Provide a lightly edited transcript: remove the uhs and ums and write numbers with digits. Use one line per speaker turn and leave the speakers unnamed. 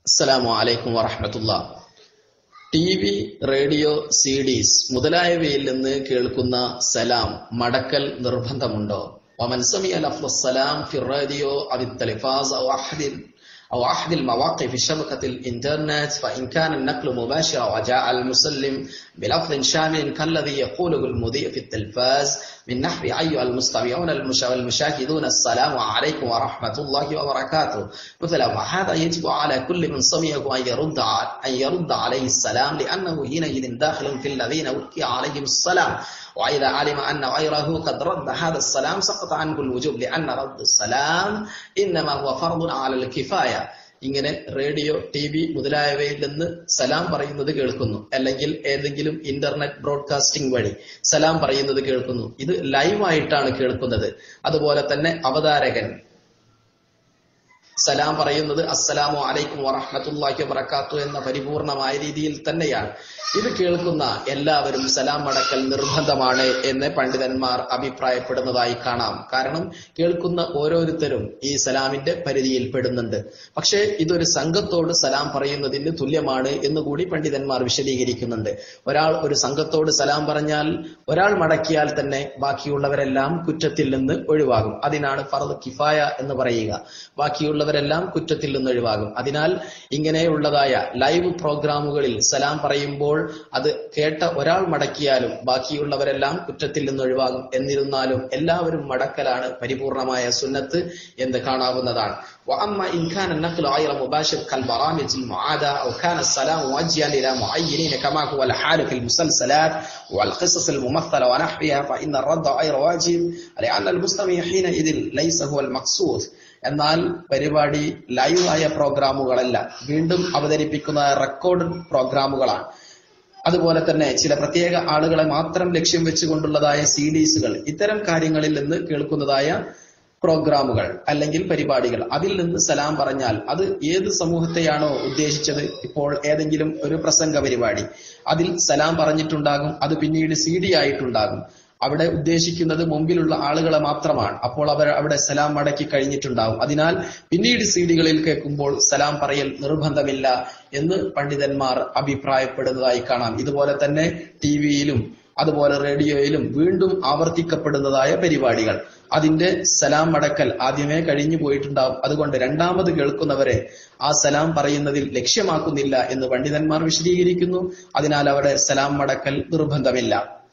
അസ്സലാമു അലൈക്കും വറഹ്മത്തുള്ളാ. TV, radio, CDs മുതലായവയിൽ നിന്ന് കേൾക്കുന്ന സലാം മടക്കൽ നിർബന്ധമുണ്ടോ? ومن سمع لفظ السلام في الراديو أو التلفاز أو أحد المواقع في شبكة الإنترنت فإن كان النقل مباشرا وجاء المسلم بلفظ شامل كالذي يقوله المذيع في التلفاز من نحو أيها المستمعون المشاهدون السلام عليكم ورحمة الله وبركاته مثلا وهذا يجب على كل من سمعه أن يرد عليه السلام لأنه حينئذ داخل في الذين ألقي عليهم السلام وإذا علم أن غيره قد رد هذا السلام سقط عنه الوجوب لأن رد السلام إنما هو فرض على الكفاية. ഇങ്ങനെ റേഡിയോ, TV മുതലായവയിൽ നിന്ന് സലാം പറയുന്നത് കേൾക്കുന്നു, അല്ലെങ്കിൽ ഏതെങ്കിലും ഇന്റർനെറ്റ് ബ്രോഡ്കാസ്റ്റിംഗ് വഴി സലാം പറയുന്നത് കേൾക്കുന്നു. ഇത് ലൈവായിട്ടാണ് കേൾക്കുന്നത്. അതുപോലെ തന്നെ അവതാരകൻ സലാം പറയുന്നത് അസ്സലാമു അലൈക്കും വറഹ്മത്തുള്ളാഹി വബറകാതുഹു എന്ന പരിപൂർണമായ രീതിയിൽ തന്നെയാണ്. ഇത് കേൾക്കുന്ന എല്ലാവരും സലാം മടക്കൽ നിർബന്ധമാണ് എന്ന് പണ്ഡിതന്മാർ അഭിപ്രായപ്പെടുന്നതായി കാണാം. കാരണം കേൾക്കുന്ന ഓരോരുത്തരും ഈ സലാമിന്റെ പരിധിയിൽ പെടുന്നുണ്ട്. പക്ഷേ ഇതൊരു സംഘത്തോട് സലാം പറയുന്നതിന് തുല്യമാണ് എന്നുകൂടി പണ്ഡിതന്മാർ വിശദീകരിക്കുന്നുണ്ട്. ഒരാൾ ഒരു സംഘത്തോട് സലാം പറഞ്ഞാൽ ഒരാൾ മടക്കിയാൽ തന്നെ ബാക്കിയുള്ളവരെല്ലാം കുറ്റത്തിൽ നിന്ന് ഒഴിവാകും. അതിനാണ് ഫർദ് കിഫായ എന്ന് പറയുക. ബാക്കിയുള്ളവരെല്ലാം കുറ്റത്തിൽ നിന്ന് ഒഴിവാകും. അതിനാൽ ഇങ്ങനെയുള്ളതായ ലൈവ് പ്രോഗ്രാമുകളിൽ സലാം പറയുമ്പോൾ അത് കേട്ട ഒരാൾ മടക്കിയാലും ബാക്കിയുള്ളവരെല്ലാം കുറ്റത്തിൽ നിന്ന് ഒഴിവാകും. എന്നിരുന്നാലും എല്ലാവരും മടക്കലാണ് പരിപൂർണമായ സുന്നത്ത് എന്ന് കാണാവുന്നതാണ്. وأما إن كان النقل غير مباشر كالبرامج المعادة أو كان السلام موجها إلى معينين كما هو الحال في المسلسلات والقصص الممثلة ونحوها فإن الرد غير واجب لأن المستمع حينئذ ليس هو المقصود. എന്നാൽ പരിപാടി ലൈവായ പ്രോഗ്രാമുകളല്ല, വീണ്ടും അവതരിപ്പിക്കുന്ന റെക്കോർഡ് പ്രോഗ്രാമുകളാണ്. അതുപോലെ തന്നെ ചില പ്രത്യേക ആളുകളെ മാത്രം ലക്ഷ്യം വെച്ചുകൊണ്ടുള്ളതായ CDsകൾ, ഇത്തരം കാര്യങ്ങളിൽ നിന്ന് കേൾക്കുന്നതായ പ്രോഗ്രാമുകൾ അല്ലെങ്കിൽ പരിപാടികൾ, അതിൽ നിന്ന് സലാം പറഞ്ഞാൽ അത് ഏത് സമൂഹത്തെയാണോ ഉദ്ദേശിച്ചത്, ഇപ്പോൾ ഏതെങ്കിലും ഒരു പ്രസംഗ പരിപാടി അതിൽ സലാം പറഞ്ഞിട്ടുണ്ടാകും, അത് പിന്നീട് CD ആയിട്ടുണ്ടാകും. അവിടെ ഉദ്ദേശിക്കുന്നത് മുമ്പിലുള്ള ആളുകളെ മാത്രമാണ്. അപ്പോൾ അവർ അവിടെ സലാം മടക്കി കഴിഞ്ഞിട്ടുണ്ടാവും. അതിനാൽ പിന്നീട് CDകളിൽ കേൾക്കുമ്പോൾ സലാം പറയൽ നിർബന്ധമില്ല എന്ന് പണ്ഡിതന്മാർ അഭിപ്രായപ്പെടുന്നതായി കാണാം. ഇതുപോലെ തന്നെ TVയിലും അതുപോലെ റേഡിയോയിലും വീണ്ടും ആവർത്തിക്കപ്പെടുന്നതായ പരിപാടികൾ, അതിന്റെ സലാം മടക്കൽ ആദ്യമേ കഴിഞ്ഞു പോയിട്ടുണ്ടാവും. അതുകൊണ്ട് രണ്ടാമത് കേൾക്കുന്നവരെ ആ സലാം പറയുന്നതിൽ ലക്ഷ്യമാക്കുന്നില്ല എന്ന് പണ്ഡിതന്മാർ വിശദീകരിക്കുന്നു. അതിനാൽ അവിടെ സലാം മടക്കൽ നിർബന്ധമില്ല.